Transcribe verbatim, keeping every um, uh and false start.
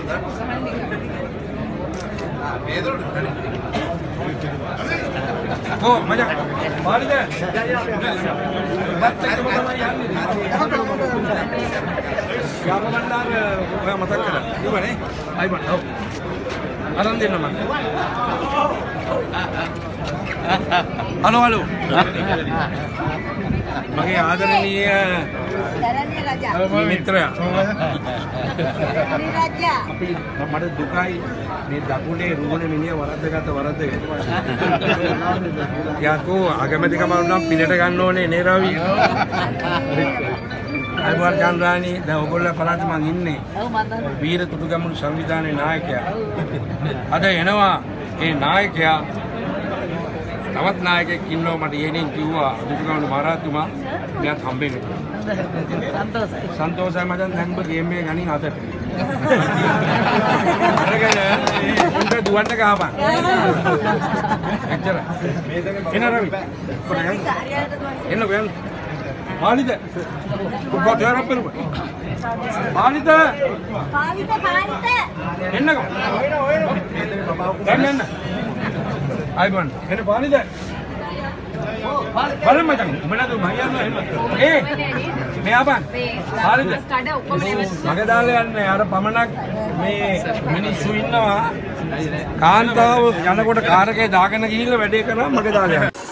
Oh, maju. Balik deh. Baca kemana yang ini? Siapa bandar? Orang mata kera. Gimana nih? Aiman. Oh. Alam din naman. Halo, halo. Magi ආදරණීය දරණීය රජා. මිත්‍රයා. දරණීය රජා. අපි මට දුකයි මේ දකුණේ රුවන මිනිහ වරද්දගත්ත වරද්දක. යකෝ අගමැතිකම වුණා පිනට ගන්න ඕනේ නේ රවි. අයිබෝල් චන්ද්‍රානි දැන් ඔයගොල්ලෝ පළාත මං ඉන්නේ. ඔව් මන් දන්නවා. වීර තුඩුගැමුණු සංවිධානයේ නායකයා. අද එනවා ඒ නායකයා තවත් නායකයෙක් ඉන්නවා මට යෙනින් කිව්වා දුටුගැමුණු මහරහතුමා මෙයාත් හම්බෙන්න. සන්තෝෂයි. සන්තෝෂයි මචං දැන් ඔබ ගේම් එක ගනින් අතට. අරගෙන උන්ට දුවන්න ගහපන්. එච්චර. එන රවි. එන්න ගයන්. පාලිද. කොහොමද යරපෙරු. පාලිද. පාලිත පාලිත. එන්නකෝ. දැන් එන්න. අයිබන්. එන්න පාලිද. බලන්න මචං උඹලද මයියන්න එන්න. ඒ මෙයා බං. පාලිද. මගේ දාලා යන්නේ අර පමණක් මේ මිනිස්සු ඉන්නවා. කාන්තාව යනකොට කාර් එකේ දාගෙන ගිහිල්ලා වැඩේ කරා මගේ දාලා යනවා.